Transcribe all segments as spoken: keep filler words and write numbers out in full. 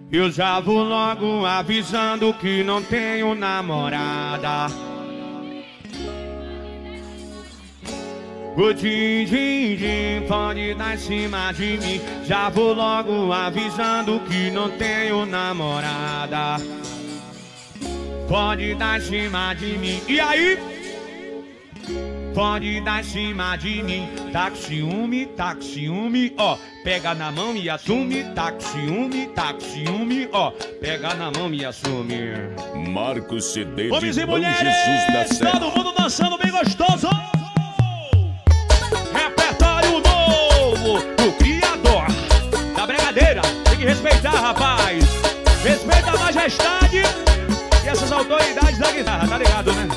Eu já vou logo avisando que não tenho namorada. O din, din, din pode dar em cima de mim. Já vou logo avisando que não tenho namorada. Pode dar em cima de mim. E aí? Pode dar em cima de mim. Tá com ciúme, tá com ciúme, ó. Pega na mão e assume. Tá com ciúme, tá com ciúme, ó. Pega na mão e assume. Marcos C D Homens de e Bom mulheres, Jesus da Serra. todo mundo dançando bem gostoso. Repertório novo do criador da bregadeira. Tem que respeitar, rapaz. Respeita a majestade e essas autoridades da guitarra, tá ligado, né?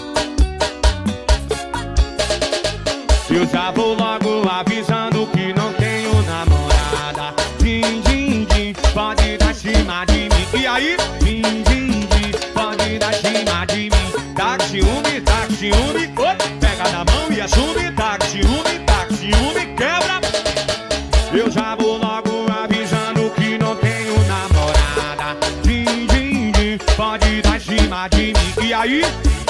Eu já vou logo avisando que não tenho namorada. Din, din, din, pode dar em cima de mim. E aí? Din, din, din, pode dar em cima de mim. Tá com ciúme, tá com ciúme, oh, pega na mão e assume. Tá com ciúme, tá com ciúme, quebra. Eu já vou logo avisando que não tenho namorada. Din, din, din, pode dar em cima de mim. E aí?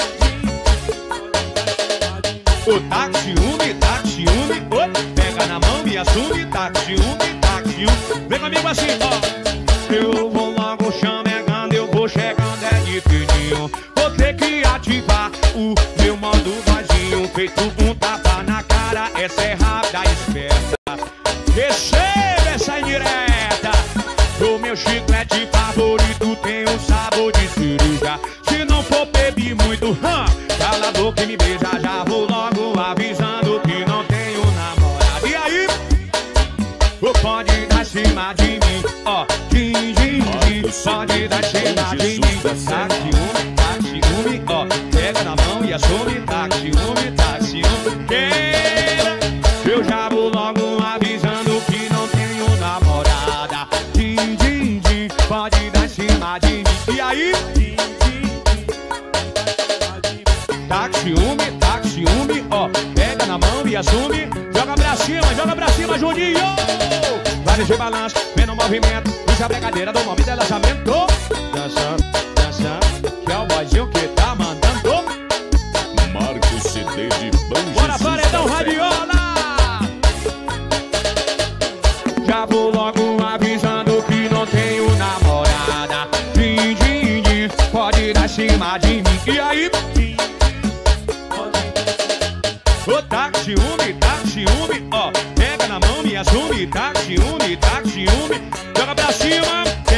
Oh, tá com ciúme, tá com ciúme, oh, pega na mão e assume. Tá com ciúme, tá com ciúme. Vem comigo assim, ó. Eu vou logo chamegando, eu vou chegando é de fininho. Vou ter que ativar o meu modo vazio. Feito um tapa na cara, essa é rápida, esperta. Receba essa indireta. O meu chiclete favorito tem um sabor de cereja. Se não for beber muito, hum, cala a boca e me beija. Já vou logo avisando que não tenho namorado. E aí? Oh, pode dar em cima de mim, ó. Din, din, din, pode dar em cima de mim. Tá com ciúme, tá com ciúme, ó. Pega na mão e assume. Tá com ciúme, tá com ciúme, queira. Eu já vou logo avisando que não tenho namorada. Din, din, din, pode dar em cima de mim. E aí? Tá com ciúme, tá com ciúme, ó. Pega na mão e assume. Joga pra cima, joga pra cima, Juninho. Vai de balanço, vem no movimento. Puxa a brincadeira do momento de lançamento. Dançando, dançando, que é o boizinho que tá mandando. Marcos C D de Bom Bora, Jesus paredão, da Serra. radiola. Já vou logo avisando que não tenho namorada. Din, din, din, pode dar em cima de mim. E aí? Oh, tá com ciúme, tá com ciúme, ó. Pega na mão e assume. Tá com ciúme, tá com ciúme. Joga pra cima.